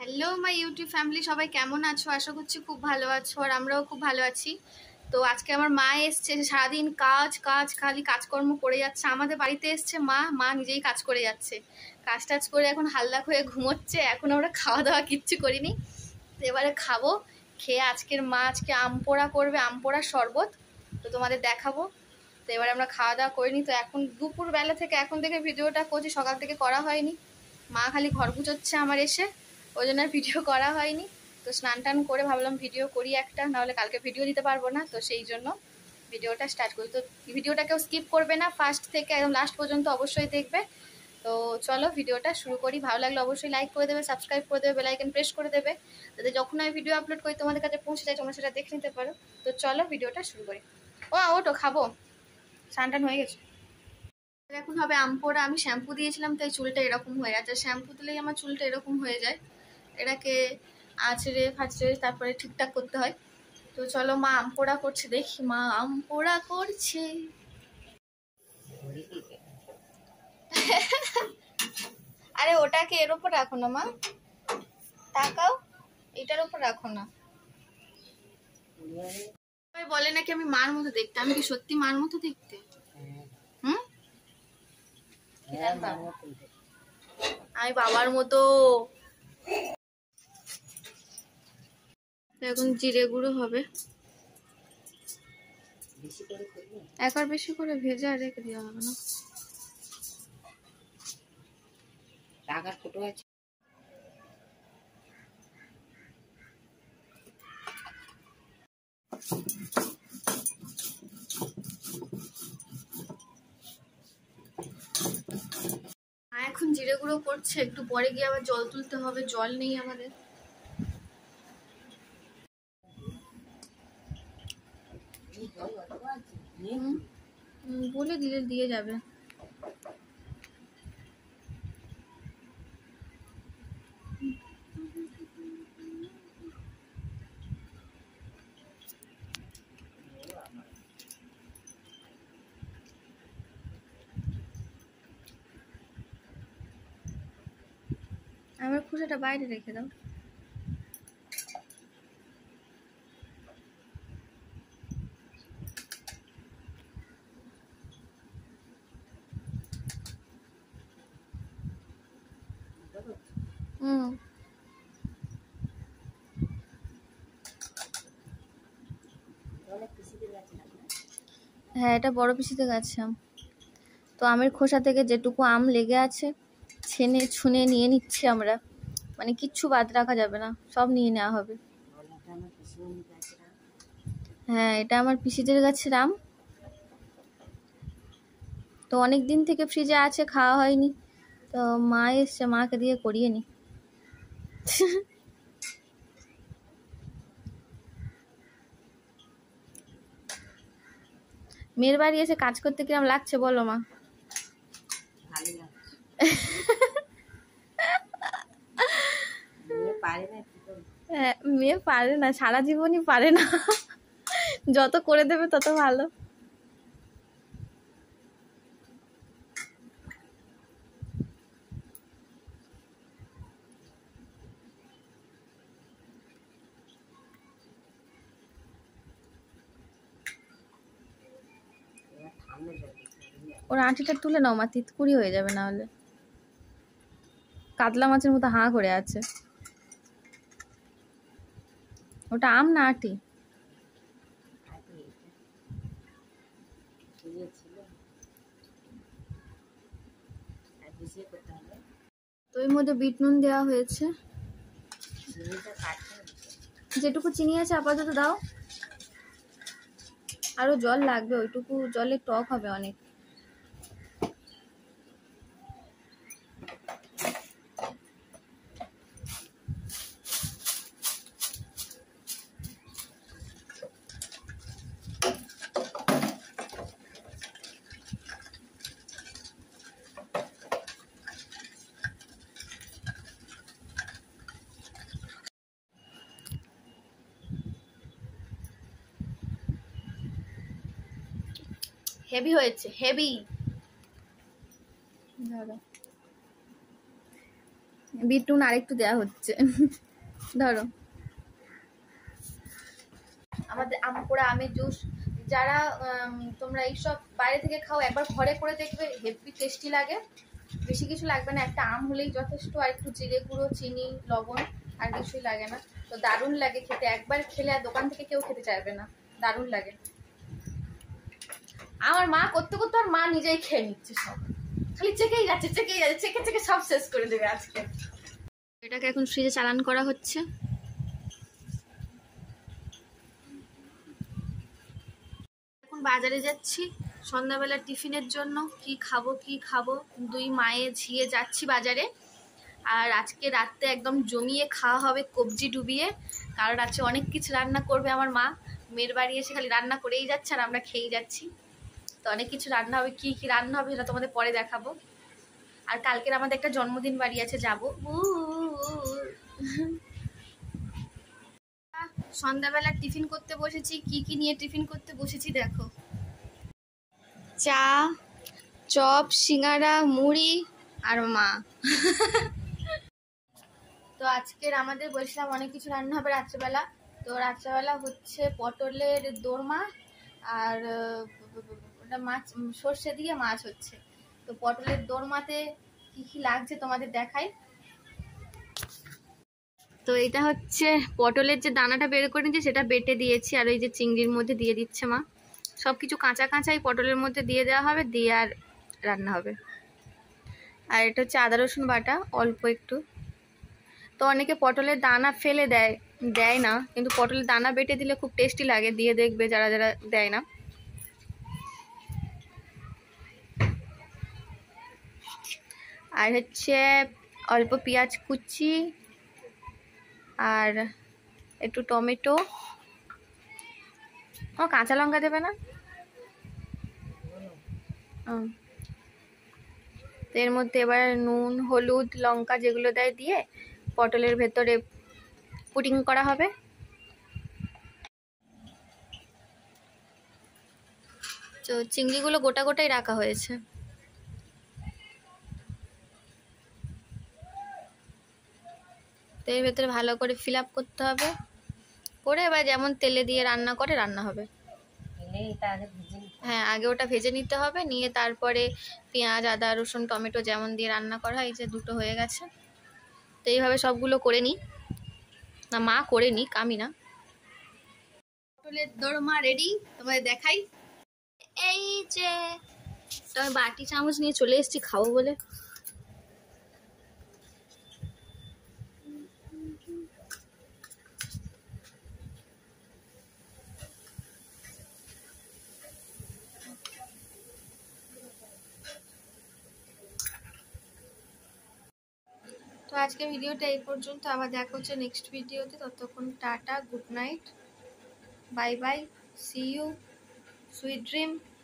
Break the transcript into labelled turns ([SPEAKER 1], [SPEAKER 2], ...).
[SPEAKER 1] Hello my YouTube family, সবাই কেমন আছো? আশা করছি খুব ভালো আছো, আর আমরাও খুব ভালো আছি। তো আজকে আমার মা এসছে, সারাদিন কাজ কাজ, খালি কাজকর্ম করে যাচ্ছে। আমাদের বাড়িতে এসছে মা, মা নিজেই কাজ করে যাচ্ছে, কাজ টাজ করে এখন হালদাক হয়ে ঘুমোচ্ছে। এখন আমরা খাওয়া দাওয়া কিচ্ছু করিনি, তো এবারে খাবো। খেয়ে আজকের মা আজকে আম পোড়া করবে, আম পোড়ার শরবত, তো তোমাদের দেখাবো। তো এবারে আমরা খাওয়া দাওয়া করিনি, তো এখন দুপুরবেলা থেকে এখন থেকে ভিডিওটা করছি, সকাল থেকে করা হয়নি। মা খালি ঘর গুছোচ্ছে আমার এসে, ওই জন্য আর ভিডিও করা হয়নি। তো স্নান টান করে ভাবলাম ভিডিও করি একটা, নাহলে কালকে ভিডিও দিতে পারবো না, তো সেই জন্য ভিডিওটা স্টার্ট করি। তো ভিডিওটা কেউ স্কিপ করবে না, ফার্স্ট থেকে একদম লাস্ট পর্যন্ত অবশ্যই দেখবে। তো চলো ভিডিওটা শুরু করি। ভালো লাগলে অবশ্যই লাইক করে দেবে, সাবস্ক্রাইব করে দেবে, বেল আইকন প্রেস করে দেবে, যাতে যখন আমি ভিডিও আপলোড করি তোমাদের কাছে পৌঁছে যায়, তোমরা সেটা দেখে নিতে পারো। তো চলো ভিডিওটা শুরু করি। ওটো খাবো, স্নান টান হয়ে গেছে। এখন হবে আম পোড়া। আমি শ্যাম্পু দিয়েছিলাম তাই চুলটা এরকম হয়ে গেছে, শ্যাম্পু দিলেই আমার চুলটা এরকম হয়ে যায়। এটাকে আঁচড়ে ফাঁচড়ে তারপরে ঠিকঠাক করতে হয়। তো চলো মা আম পোড়া করছে, দেখি মা আম পোড়া করছে। আরে ওটাকে এর উপর রাখো না মা, তাকাও, এটার উপর রাখো না। সবাই বলে নাকি আমি মার মতো দেখতে, আমি কি সত্যি মার মতো দেখতে? হুম, আমি বাবার মতো। এখন জিরে গুঁড়ো হবে, একবার বেশি করে ভেজে আর রেখে দেওয়া হবে না।
[SPEAKER 2] টাকার ফটো আছে।
[SPEAKER 1] এখন জিরে গুঁড়ো করছে, একটু পরে গিয়ে আবার জল তুলতে হবে, জল নেই আমাদের। বলে দিলে দিয়ে যাবে। আমার খোসাটা বাইরে রেখে দাও। হ্যাঁ, এটা বড় পিসিতে গেছে আম। তো আমের খোসা থেকে যেটুকু আম লেগে আছে ছেনে ছুনে নিয়ে নিচ্ছি আমরা, মানে কিচ্ছু বাদ রাখা যাবে না, সব নিয়ে নেওয়া হবে। হ্যাঁ, এটা আমার পিসিদের গাছের আম, তো অনেক দিন থেকে ফ্রিজে আছে, খাওয়া হয়নি, তো মা এসছে, মাকে দিয়ে করিয়ে নি। মেয়ের বাড়ি এসে কাজ করতে কিরম লাগছে বলো মা? হ্যাঁ, মেয়ে পারে না, সারা জীবনই পারে না, যত করে দেবে তত ভালো। ওর আঁটিটা তুলে নাও মা, তিতকুড়ি হয়ে যাবে না হলে। কাতলা মাছের মতো হাঁ করে আছে। ওটা আম না আঁটি? তো এর মধ্যে বিট নুন দেওয়া হয়েছে, যেটুকু চিনি আছে আপাতত দাও, আরো জল লাগবে, ওইটুকু জলে টক হবে অনেক। হেভি হয়েছে, হেভি। বিট নুন আরেকটু দেওয়া হচ্ছে। ধরো আমাদের আম পোড়া, আমের জুস, যারা তোমরা এইসব বাইরে থেকে খাও একবার ঘরে করে দেখবে, হেভি টেস্টি লাগে। বেশি কিছু লাগবে না, একটা আম হলেই যথেষ্ট, আর একটু জিরে গুঁড়ো, চিনি, লবণ, আর কিছুই লাগে না। তো দারুণ লাগে খেতে, একবার খেলে আর দোকান থেকে কেউ খেতে চাইবে না, দারুণ লাগে। আমার মা করতে করতে আর মা নিজেই খেয়ে নিচ্ছে সব, খালি চেকেই যাচ্ছে চেকে চেকে সব শেষ করে দেবে আজকে। এটাকে এখন ফ্রিজে চালান করা হচ্ছে। এখন বাজারে যাচ্ছি সন্ধ্যাবেলা টিফিনের জন্য, কি খাবো দুই মায়ে ঝিয়ে যাচ্ছি বাজারে। আর আজকে রাতে একদম জমিয়ে খাওয়া হবে, কবজি ডুবিয়ে, কারণ আজকে অনেক কিছু রান্না করবে আমার মা। মেয়ের বাড়ি এসে খালি রান্না করেই যাচ্ছে আর আমরা খেয়েই যাচ্ছি। তো অনেক কিছু রান্না হবে, কি কি রান্না হবে সেটা তোমাদের পরে দেখাবো। আর কালকের আমাদের একটা জন্মদিন বাড়ি আছে, যাবো। সন্ধ্যাবেলা টিফিন করতে বসেছি, কি কি নিয়ে টিফিন করতে বসেছি দেখো। চা, চপ, সিঙ্গারা, মুড়ি আর মা। তো আজকের আমাদের বলছিলাম অনেক কিছু রান্না হবে রাত্রেবেলা। তো রাত্রেবেলা হচ্ছে পটলের দোরমা আর ওটা মাছ, সর্ষে দিয়ে মাছ হচ্ছে। তো পটলের দোরমাতে কি কি লাগছে তোমাদের দেখাই। তো এটা হচ্ছে পটলের যে দানাটা বের করে নিয়েছে সেটা বেটে দিয়েছি, আর ওই যে চিংড়ির মধ্যে দিয়ে দিচ্ছে মা। সবকিছু কাঁচা কাঁচাই পটলের মধ্যে দিয়ে দেওয়া হবে, দিয়ে আর রান্না হবে। আর এটা হচ্ছে আদা রসুন বাটা অল্প একটু। তো অনেকে পটলের দানা ফেলে দেয় না, কিন্তু পটলের দানা বেটে দিলে খুব টেস্টি লাগে, দিয়ে দেখবে যারা যারা দেয় না। আর হচ্ছে অল্প পেঁয়াজ কুচি আর একটু টমেটো। ও কাঁচা লঙ্কা দেবে না? তো এর মধ্যে এবার নুন, হলুদ, লঙ্কা যেগুলো দেয় দিয়ে পটলের ভেতরে পুটিং করা হবে। তো চিংড়িগুলো গোটা গোটাই রাখা হয়েছে। তো এর ভেতরে ভালো করে ফিল আপ করতে হবে, করে এবার যেমন তেলে দিয়ে রান্না করে রান্না হবে। হ্যাঁ, আগে ওটা ভেজে নিতে হবে, নিয়ে তারপরে পেঁয়াজ, আদা, রসুন, টমেটো যেমন দিয়ে রান্না করা হয়। এই যে দুটো হয়ে গেছে। তো এইভাবে সবগুলো করে নিই, না মা করে নিক, আমি না। পটলের দোরমা রেডি, তোমাদের দেখাই। এই যে তো আমি বাটি চামচ নিয়ে চলে এসেছি খাবো বলে। তো আজকে ভিডিওটা এই পর্যন্ত, আবার দেখা হচ্ছে নেক্সট ভিডিওতে। ততক্ষণ tata, good night, bye bye, see you, sweet dream.